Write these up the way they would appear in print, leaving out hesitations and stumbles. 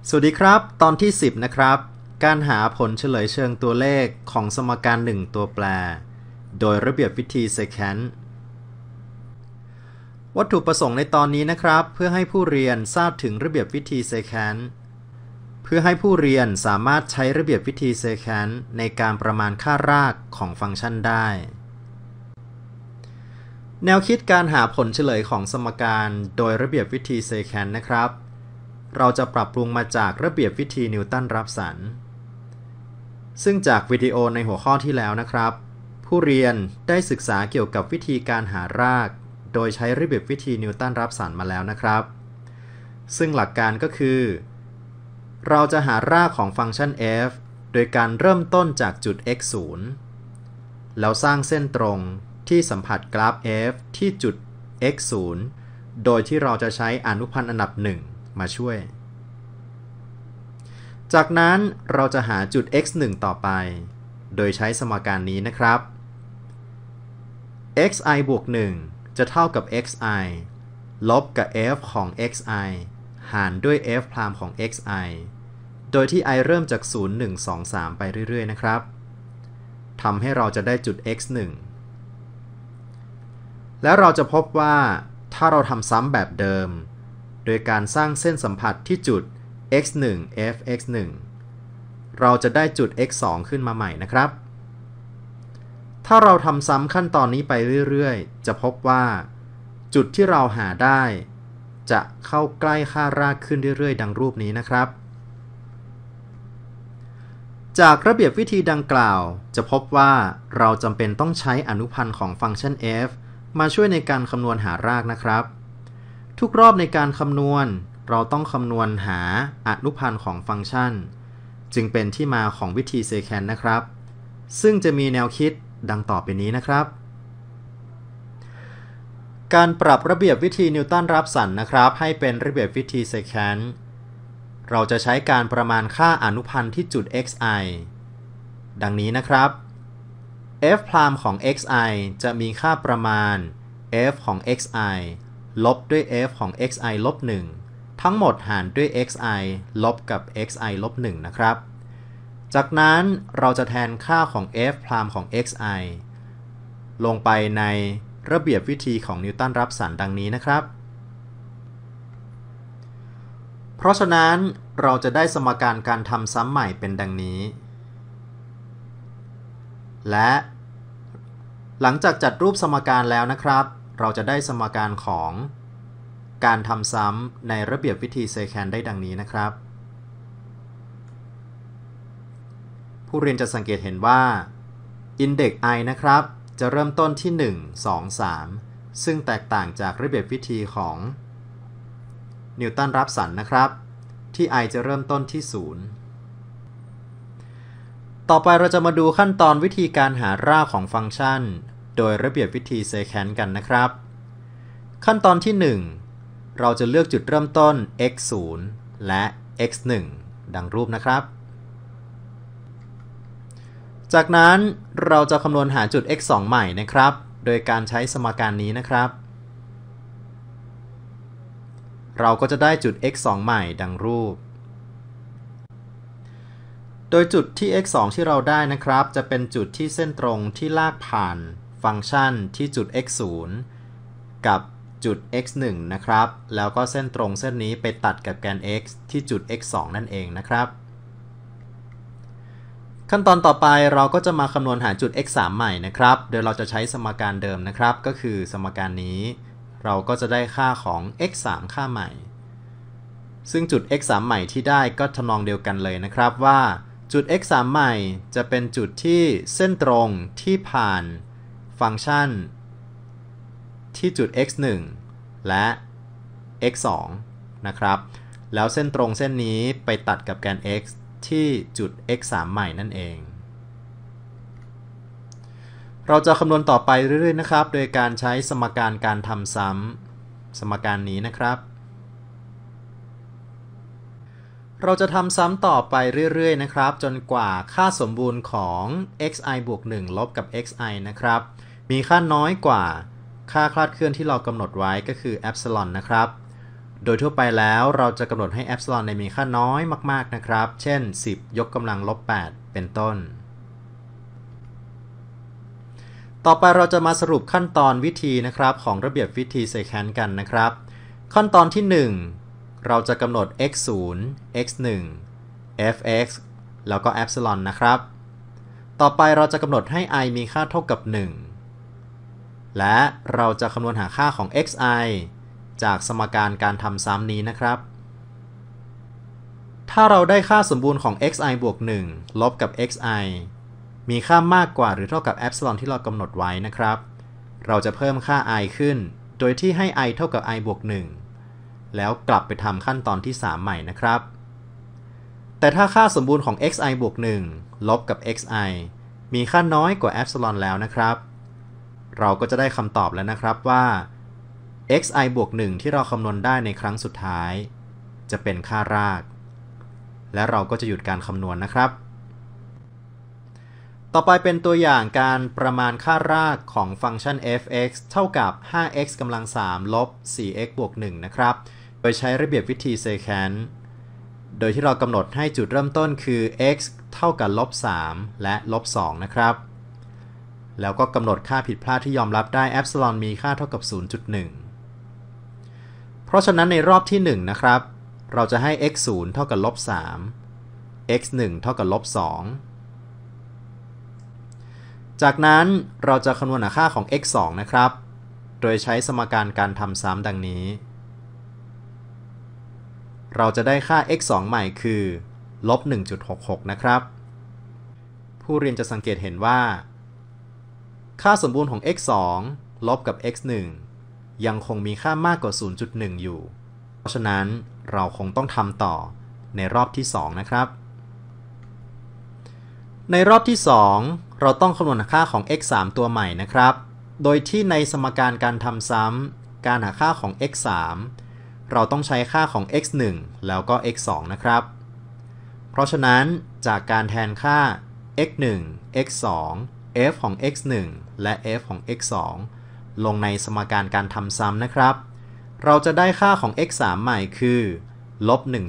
สวัสดีครับตอนที่10นะครับการหาผลเฉลยเชิงตัวเลขของสมการ1ตัวแปรโดยระเบียบวิธี secant วัตถุประสงค์ในตอนนี้นะครับเพื่อให้ผู้เรียนทราบถึงระเบียบวิธี secant เพื่อให้ผู้เรียนสามารถใช้ระเบียบวิธี secant ในการประมาณค่ารากของฟังก์ชันได้แนวคิดการหาผลเฉลยของสมการโดยระเบียบวิธี secant นะครับเราจะปรับปรุงมาจากระเบียบวิธีนิวตันรับสันซึ่งจากวิดีโอในหัวข้อที่แล้วนะครับผู้เรียนได้ศึกษาเกี่ยวกับวิธีการหารากโดยใช้ระเบียบวิธีนิวตันรับสันมาแล้วนะครับซึ่งหลักการก็คือเราจะหารากของฟังก์ชัน f โดยการเริ่มต้นจากจุด x 0แล้วสร้างเส้นตรงที่สัมผัสกราฟ f ที่จุด x 0โดยที่เราจะใช้อนุพันธ์อันดับ1มาช่วยจากนั้นเราจะหาจุด x 1ต่อไปโดยใช้สมการนี้นะครับ xi บวก1จะเท่ากับ xi ลบกับ f ของ xi หารด้วย f พรามของ xi โดยที่ i เริ่มจาก0 1 2 3ไปเรื่อยๆนะครับทำให้เราจะได้จุด x 1แล้วเราจะพบว่าถ้าเราทำซ้ำแบบเดิมโดยการสร้างเส้นสัมผัสที่จุด x1 f x1 เราจะได้จุด x2 ขึ้นมาใหม่นะครับถ้าเราทำซ้ำขั้นตอนนี้ไปเรื่อยๆจะพบว่าจุดที่เราหาได้จะเข้าใกล้ค่ารากขึ้นเรื่อยๆดังรูปนี้นะครับจากระเบียบวิธีดังกล่าวจะพบว่าเราจำเป็นต้องใช้อนุพันธ์ของฟังก์ชัน f มาช่วยในการคำนวณหารากนะครับทุกรอบในการคำนวณเราต้องคำนวณหาอนุพันธ์ของฟังก์ชันจึงเป็นที่มาของวิธี secant นะครับซึ่งจะมีแนวคิดดังต่อไปนี้นะครับการปรับระเบียบวิธีนิวตันรับสันนะครับให้เป็นระเบียบวิธี secant เราจะใช้การประมาณค่าอนุพันธ์ที่จุด xi ดังนี้นะครับ f พรามของ xi จะมีค่าประมาณ f ของ xiลบด้วย f ของ xi ลบ1ทั้งหมดหารด้วย xi ลบกับ xi ลบ1นะครับจากนั้นเราจะแทนค่าของ f พรามของ xi ลงไปในระเบียบวิธีของนิวตันรับสันดังนี้นะครับเพราะฉะนั้นเราจะได้สมการการทำซ้ำใหม่เป็นดังนี้และหลังจากจัดรูปสมการแล้วนะครับเราจะได้สมการของการทำซ้ำในระเบียบวิธี secant ได้ดังนี้นะครับผู้เรียนจะสังเกตเห็นว่า index i นะครับจะเริ่มต้นที่1 2 3ซึ่งแตกต่างจากระเบียบวิธีของนิวตันรับสันนะครับที่ i จะเริ่มต้นที่0ต่อไปเราจะมาดูขั้นตอนวิธีการหารากของฟังก์ชันโดยระเบียบวิธี secant กันนะครับขั้นตอนที่1เราจะเลือกจุดเริ่มต้น x 0และ x 1ดังรูปนะครับจากนั้นเราจะคำนวณหาจุด x 2ใหม่นะครับโดยการใช้สมการนี้นะครับเราก็จะได้จุด x 2ใหม่ดังรูปโดยจุดที่ x 2ที่เราได้นะครับจะเป็นจุดที่เส้นตรงที่ลากผ่านฟังก์ชันที่จุด x 0กับจุด x 1นะครับแล้วก็เส้นตรงเส้นนี้ไปตัดกับแกน x ที่จุด x 2นั่นเองนะครับขั้นตอนต่อไปเราก็จะมาคำนวณหาจุด x 3ใหม่นะครับโดยเราจะใช้สมการเดิมนะครับก็คือสมการนี้เราก็จะได้ค่าของ x 3ค่าใหม่ซึ่งจุด x 3ใหม่ที่ได้ก็ทำนองเดียวกันเลยนะครับว่าจุด x 3ใหม่จะเป็นจุดที่เส้นตรงที่ผ่านฟังก์ชันที่จุด x 1และ x 2นะครับแล้วเส้นตรงเส้นนี้ไปตัดกับแกน x ที่จุด x 3ใหม่นั่นเองเราจะคำนวณต่อไปเรื่อยๆนะครับโดยการใช้สมการการทำซ้ำสมการนี้นะครับเราจะทำซ้ำต่อไปเรื่อยๆนะครับจนกว่าค่าสมบูรณ์ของ xi บวก1ลบกับ xi นะครับมีค่าน้อยกว่าค่าคลาดเคลื่อนที่เรากำหนดไว้ก็คือ epsilon นะครับโดยทั่วไปแล้วเราจะกำหนดให้ epsilon มีค่าน้อยมากๆนะครับเช่น10 ยกกำลังลบ 8เป็นต้นต่อไปเราจะมาสรุปขั้นตอนวิธีนะครับของระเบียบวิธี secant กันนะครับขั้นตอนที่ 1เราจะกำหนด x0 x1 fx แล้วก็ epsilon นะครับต่อไปเราจะกำหนดให้ i มีค่าเท่ากับ1และเราจะคำนวณหาค่าของ xi จากสมการการทำซ้ำนี้นะครับถ้าเราได้ค่าสมบูรณ์ของ xi บวก1ลบกับ xi มีค่ามากกว่าหรือเท่ากับ epsilon ที่เรากำหนดไว้นะครับเราจะเพิ่มค่า i ขึ้นโดยที่ให้ i เท่ากับ i บวก1แล้วกลับไปทำขั้นตอนที่3ใหม่นะครับแต่ถ้าค่าสมบูรณ์ของ xi บวก1ลบกับ xi มีค่าน้อยกว่า epsilon แล้วนะครับเราก็จะได้คำตอบแล้วนะครับว่า xi บวก1ที่เราคำนวณได้ในครั้งสุดท้ายจะเป็นค่ารากและเราก็จะหยุดการคำนวณนะครับต่อไปเป็นตัวอย่างการประมาณค่ารากของฟังก์ชัน f(x) เท่ากับ 5x กำลัง3ลบ 4x บวก1นะครับโดยใช้ระเบียบวิธี secant โดยที่เรากำหนดให้จุดเริ่มต้นคือ x เท่ากับลบ3และลบ2นะครับแล้วก็กำหนดค่าผิดพลาดที่ยอมรับได้ epsilon มีค่าเท่ากับ 0.1 เพราะฉะนั้นในรอบที่1นะครับเราจะให้ x0 เท่ากับลบ3 x1 เท่ากับลบ2จากนั้นเราจะคำนวณหาค่าของ x2 นะครับโดยใช้สมการการทำซ้ำดังนี้เราจะได้ค่า x2 ใหม่คือลบ 1.66 นะครับผู้เรียนจะสังเกตเห็นว่าค่าสมบูรณ์ของ x2 ลบกับ x1 ยังคงมีค่ามากกว่า 0.1 อยู่เพราะฉะนั้นเราคงต้องทำต่อในรอบที่2นะครับในรอบที่2เราต้องคำนวณค่าของ x3 ตัวใหม่นะครับโดยที่ในสมการการทำซ้ำการหาค่าของ x3 เราต้องใช้ค่าของ x1 แล้วก็ x2 นะครับเพราะฉะนั้นจากการแทนค่า x1 x2 f ของ x1 และ f ของ x2 ลงในสมการการทำซ้ำนะครับเราจะได้ค่าของ x3 ใหม่คือลบ 1.33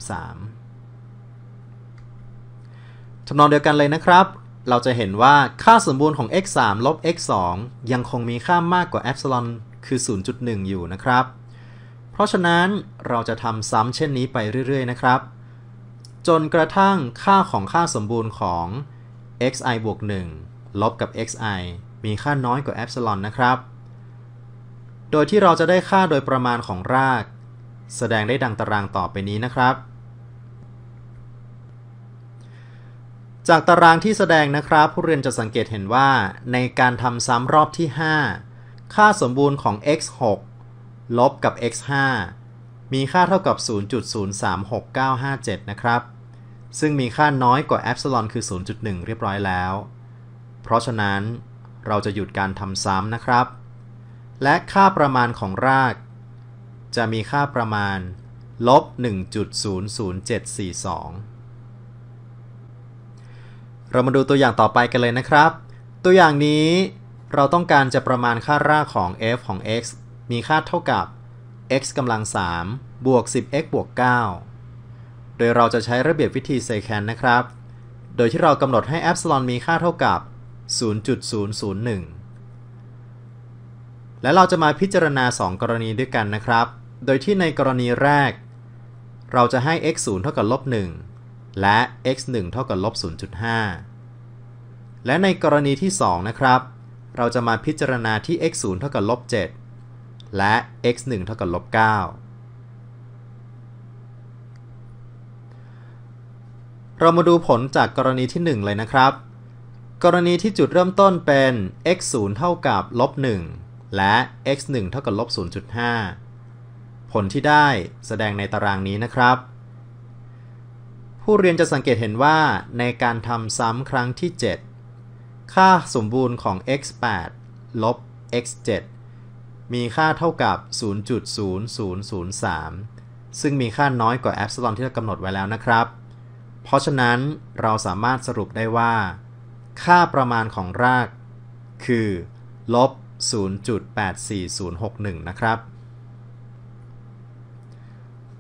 ทำนองเดียวกันเลยนะครับเราจะเห็นว่าค่าสมบูรณ์ของ x3 ลบ x2 ยังคงมีค่ามากกว่า epsilon คือ 0.1 อยู่นะครับเพราะฉะนั้นเราจะทำซ้ำเช่นนี้ไปเรื่อยๆนะครับจนกระทั่งค่าของค่าสมบูรณ์ของ xi บวก1ลบกับ xi มีค่าน้อยกว่า epsilon นะครับโดยที่เราจะได้ค่าโดยประมาณของรากแสดงได้ดังตารางต่อไปนี้นะครับจากตารางที่แสดงนะครับผู้เรียนจะสังเกตเห็นว่าในการทำซ้ำรอบที่5ค่าสมบูรณ์ของ x6 ลบกับ x5 มีค่าเท่ากับ 0.036957 นะครับซึ่งมีค่าน้อยกว่า epsilon คือ 0.1 เรียบร้อยแล้วเพราะฉะนั้นเราจะหยุดการทำซ้ำนะครับและค่าประมาณของรากจะมีค่าประมาณลบ 1.00742เรามาดูตัวอย่างต่อไปกันเลยนะครับตัวอย่างนี้เราต้องการจะประมาณค่ารากของ f ของ x มีค่าเท่ากับ x กำลัง3บวก 10x บวก9โดยเราจะใช้ระเบียบวิธี secant นะครับโดยที่เรากำหนดให้ epsilon มีค่าเท่ากับ 0.001 และเราจะมาพิจารณา2กรณีด้วยกันนะครับโดยที่ในกรณีแรกเราจะให้ x0 เท่ากับลบ1และ x1 เท่ากับลบ 0.5 และในกรณีที่2นะครับเราจะมาพิจารณาที่ x0 เท่ากับลบ7และ x1 เท่ากับลบ9เรามาดูผลจากกรณีที่1เลยนะครับกรณีที่จุดเริ่มต้นเป็น x0 เท่ากับลบ1และ x1 เท่ากับลบ 0.5 ผลที่ได้แสดงในตารางนี้นะครับผู้เรียนจะสังเกตเห็นว่าในการทำซ้ำครั้งที่7ค่าสมบูรณ์ของ x8 ลบ x7 มีค่าเท่ากับ 0.0003 ซึ่งมีค่าน้อยกว่า epsilon ที่เรากำหนดไว้แล้วนะครับเพราะฉะนั้นเราสามารถสรุปได้ว่าค่าประมาณของรากคือลบ 0.84061 นะครับ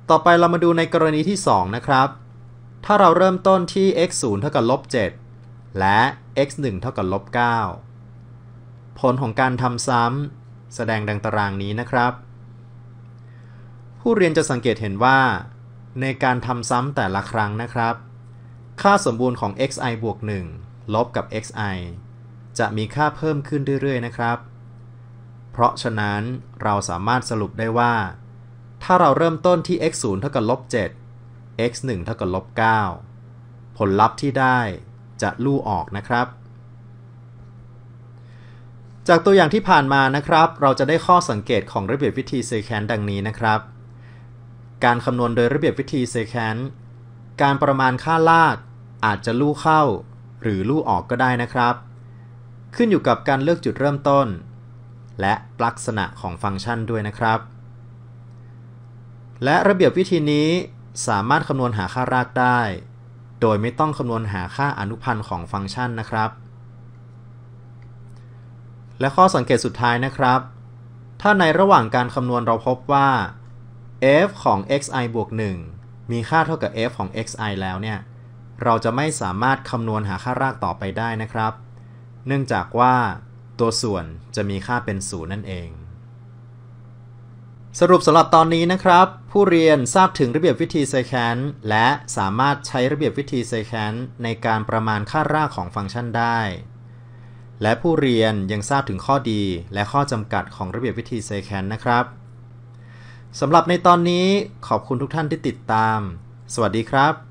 ต่อไปเรามาดูในกรณีที่ 2 นะครับ ถ้าเราเริ่มต้นที่ x 0เท่ากับลบ7และ x 1เท่ากับลบ9ผลของการทำซ้ำแสดงดังตารางนี้นะครับผู้เรียนจะสังเกตเห็นว่าในการทำซ้ำแต่ละครั้งนะครับค่าสมบูรณ์ของ xi บวก1ลบกับ xi จะมีค่าเพิ่มขึ้นเรื่อยๆนะครับเพราะฉะนั้นเราสามารถสรุปได้ว่าถ้าเราเริ่มต้นที่ x 0เท่ากับลบ7 x 1เท่ากับลบ9ผลลัพธ์ที่ได้จะลู่ออกนะครับจากตัวอย่างที่ผ่านมานะครับเราจะได้ข้อสังเกตของระเบียบวิธีเซแคนต์ดังนี้นะครับการคำนวณโดยระเบียบวิธีเซแคนต์การประมาณค่าลากอาจจะลู่เข้าหรือลู่ออกก็ได้นะครับขึ้นอยู่กับการเลือกจุดเริ่มต้นและลักษณะของฟังก์ชันด้วยนะครับและระเบียบวิธีนี้สามารถคำนวณหาค่ารากได้โดยไม่ต้องคำนวณหาค่าอนุพันธ์ของฟังก์ชันนะครับและข้อสังเกตสุดท้ายนะครับถ้าในระหว่างการคำนวณเราพบว่า f ของ xi บวก1มีค่าเท่ากับ f ของ xi แล้วเนี่ยเราจะไม่สามารถคำนวณหาค่ารากต่อไปได้นะครับเนื่องจากว่าตัวส่วนจะมีค่าเป็น0นั่นเองสรุปสำหรับตอนนี้นะครับผู้เรียนทราบถึงระเบียบวิธีเซแคนต์และสามารถใช้ระเบียบวิธีเซแคนต์ในการประมาณค่ารากของฟังก์ชันได้และผู้เรียนยังทราบถึงข้อดีและข้อจำกัดของระเบียบวิธีเซแคนต์นะครับสำหรับในตอนนี้ขอบคุณทุกท่านที่ติดตามสวัสดีครับ